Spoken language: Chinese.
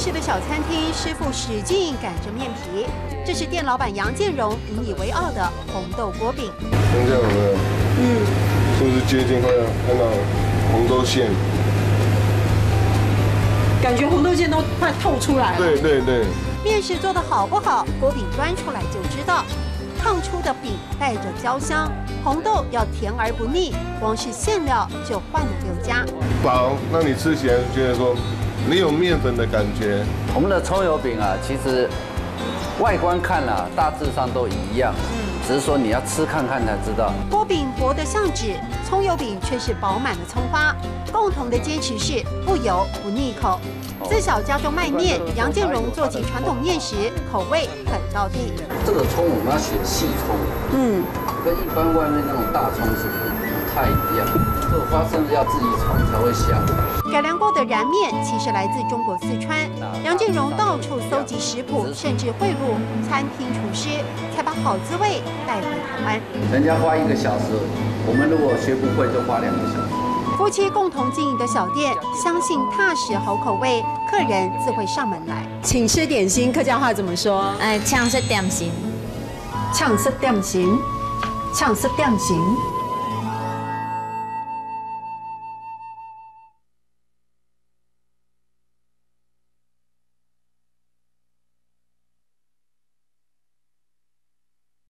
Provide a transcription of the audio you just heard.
式的小餐厅，师傅使劲擀着面皮，这是店老板杨建荣引以为傲的红豆锅饼。 现在有没有？是不是接近快要看到红豆馅？ 感觉红豆馅都快透出来了。 对对对。 面食做得好不好，锅饼端出来就知道。烫出的饼带着焦香，红豆要甜而不腻，光是馅料就换了6家。 薄，那你吃起来觉得说没有面粉的感觉。 我们的葱油饼啊，其实外观看啊，大致上都一样，只是说你要吃看看才知道。 锅饼薄得像纸，葱油饼却是饱满了葱花。共同的坚持是不油不腻口。自小家中卖面，杨建荣做起传统面食，口味很到地。 这个葱我们要选细葱，跟一般外面那种大葱是不太一样。这个花生要自己炒才会香。 改良过的燃面其实来自中国四川，杨建荣到处搜集食谱，甚至贿赂餐厅厨师，才把好滋味带回台湾。 人家花1个小时，我们如果学不会就花2个小时。 夫妻共同经营的小店，相信踏实好口味，客人自会上门来。请吃点心，客家话怎么说？ 抢食点心， 抢食点心，抢食点心。